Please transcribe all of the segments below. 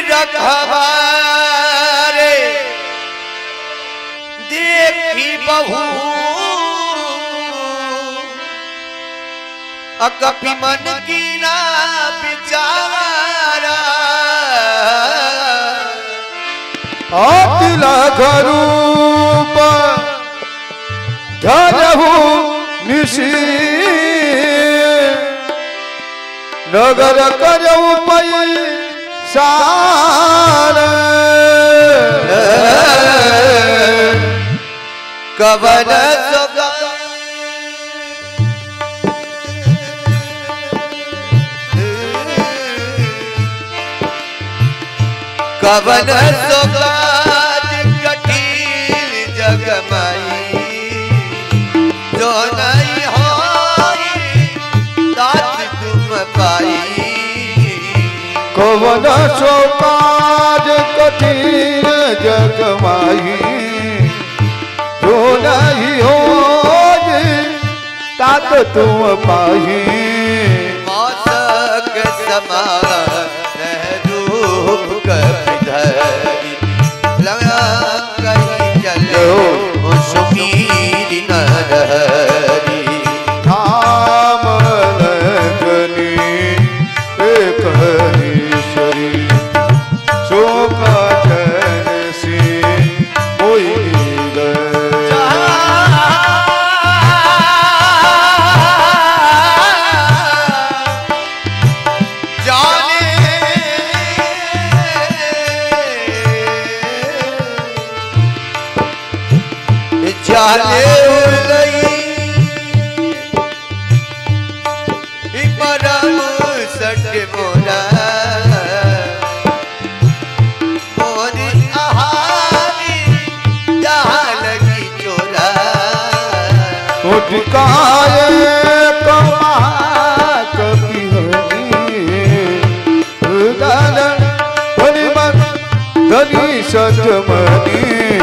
रखवारे देखी बहू कपि मन की ना बिचारा आतिला घरूप धरहु निशी नगर करऊ पैसार कवन कवन सोगाज कठिन जगमाई जो नहीं होई तात तुम पाई कवन सोगाज कठिन जगमाई जो नहीं होई तात तुम पाई मौसक समान कपिधरी लगा कहीं चलो सुमीर नरहरी धाम लगनी एक हरीश्वरी शोक जन से कोई जाने गई परम सट मोरा मोरी आहारी जहाँ लगी चोरा उठकाए कमा कभी हनी मन धनी सजमनी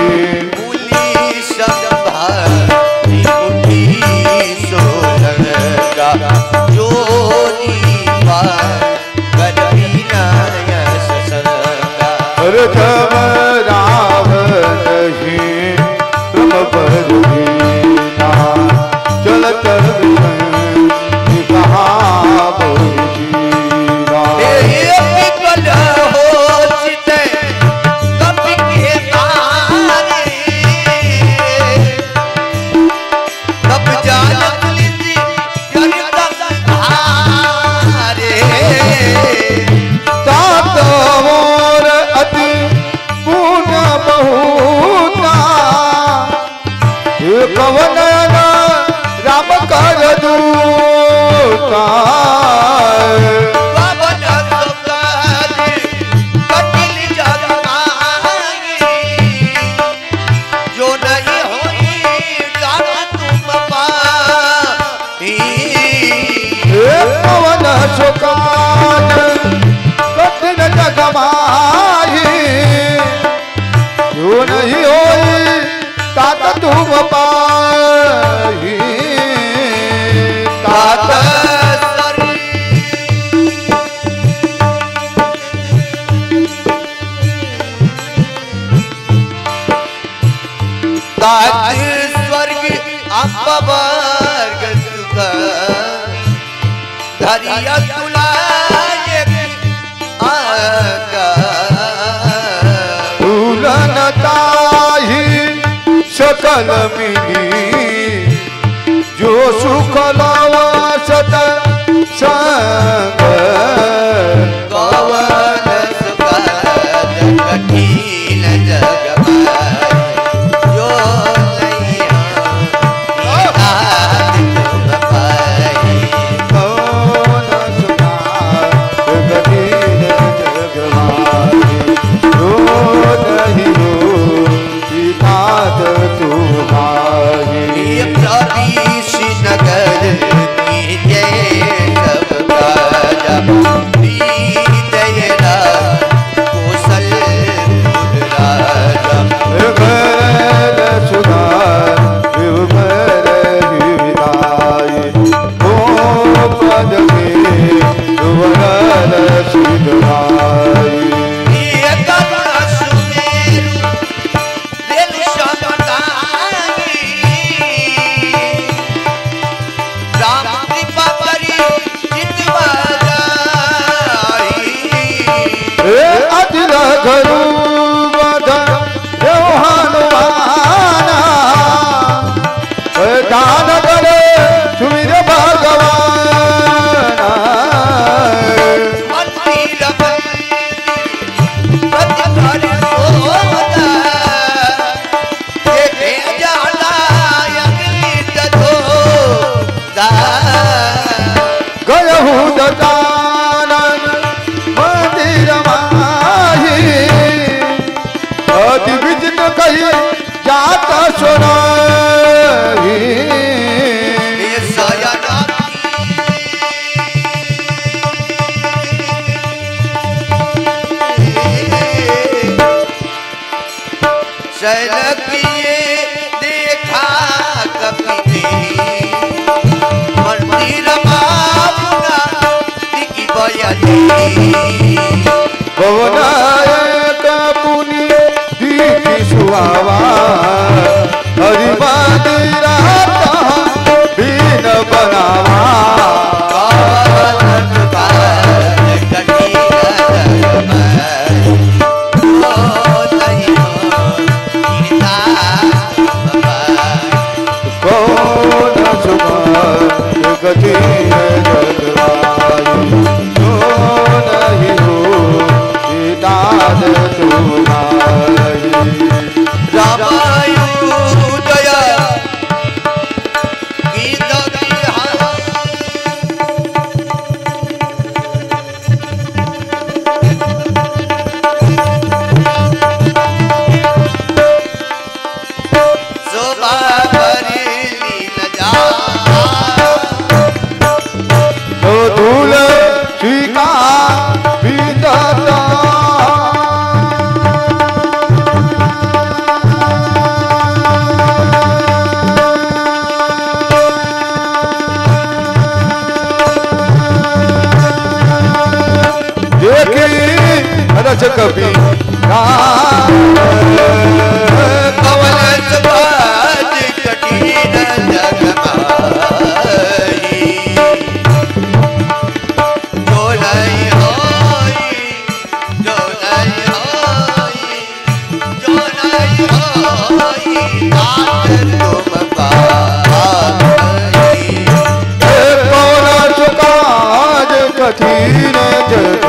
राव नहीं तुम पर ना चलत कवन राम कर दूता जो नहीं होई तुम पाई कवन सुकान कठिन जगमाई जो नहीं होई तात तुम पाई तात स्वर्ग अपवर्ग सुख धरिया तुलाए तुलनताही सकल मिली जो सुख लावा सत संग कवन सुख कठिन जगमाई जो नहीं तुम पाई कवन सुख कठिन जगमाई जो नहीं हो तुम्हारी नगर की जय सब राजा शैल किए देखा कभी मंदिर मामुना दिखी बयानी भवनायक पुनि दीति सुहावा हरि मंदिरा बीन बनावा कठिन जगवाई जो नहीं हो दाद तुम्हारी रामायुदय गीत शोभा भरी लील जा तुलसिका विदता देखी रच कवि कवल सुबाज कठिन जगमाई जो नहीं होई जो नहीं होई जो नहीं होई नाथ तुम पाई कौन चुकाज कठिन जग